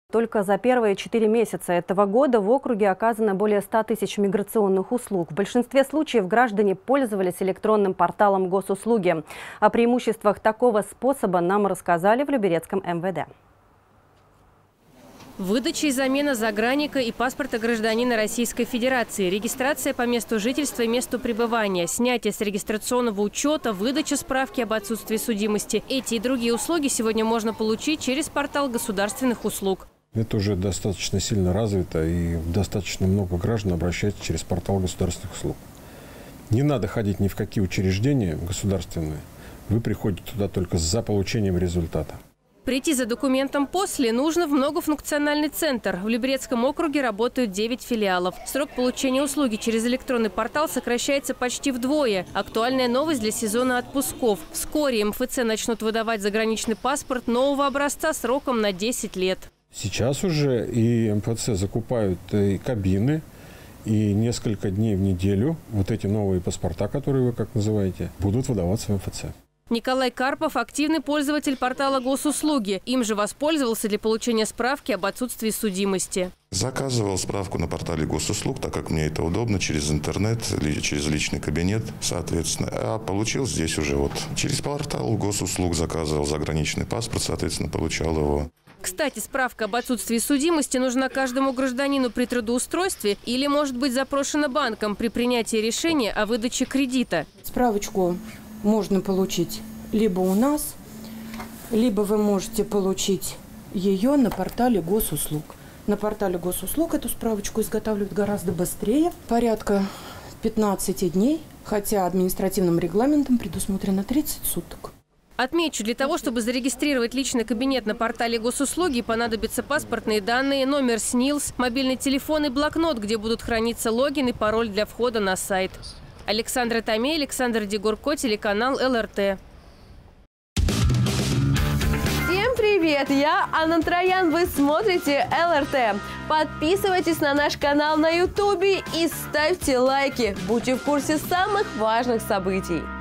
Только за первые 4 месяца этого года в округе оказано более 100 тысяч миграционных услуг. В большинстве случаев граждане пользовались электронным порталом госуслуги. О преимуществах такого способа нам рассказали в Люберецком МВД. Выдача и замена загранника и паспорта гражданина Российской Федерации, регистрация по месту жительства и месту пребывания, снятие с регистрационного учета, выдача справки об отсутствии судимости. Эти и другие услуги сегодня можно получить через портал государственных услуг. Это уже достаточно сильно развито, и достаточно много граждан обращаются через портал государственных услуг. Не надо ходить ни в какие учреждения государственные. Вы приходите туда только за получением результата. Прийти за документом после нужно в многофункциональный центр. В Люберецком округе работают 9 филиалов. Срок получения услуги через электронный портал сокращается почти вдвое. Актуальная новость для сезона отпусков. Вскоре МФЦ начнут выдавать заграничный паспорт нового образца сроком на 10 лет. Сейчас уже и МФЦ закупают и кабины, и несколько дней в неделю вот эти новые паспорта, которые вы как называете, будут выдаваться в МФЦ. Николай Карпов – активный пользователь портала госуслуги. Им же воспользовался для получения справки об отсутствии судимости. Заказывал справку на портале госуслуг, так как мне это удобно, через интернет, через личный кабинет, соответственно. А получил здесь уже через портал госуслуг заказывал заграничный паспорт, соответственно, получал его. Кстати, справка об отсутствии судимости нужна каждому гражданину при трудоустройстве или может быть запрошена банком при принятии решения о выдаче кредита. Справочку можно получить либо у нас, либо вы можете получить ее на портале госуслуг. На портале госуслуг эту справочку изготавливают гораздо быстрее, порядка 15 дней, хотя административным регламентом предусмотрено 30 суток. Отмечу, для того, чтобы зарегистрировать личный кабинет на портале госуслуги, понадобятся паспортные данные, номер СНИЛС, мобильный телефон и блокнот, где будут храниться логин и пароль для входа на сайт. Александра Томей, Александр Дегурко, телеканал ЛРТ. Всем привет! Я Анна Троян, вы смотрите ЛРТ. Подписывайтесь на наш канал на YouTube и ставьте лайки. Будьте в курсе самых важных событий.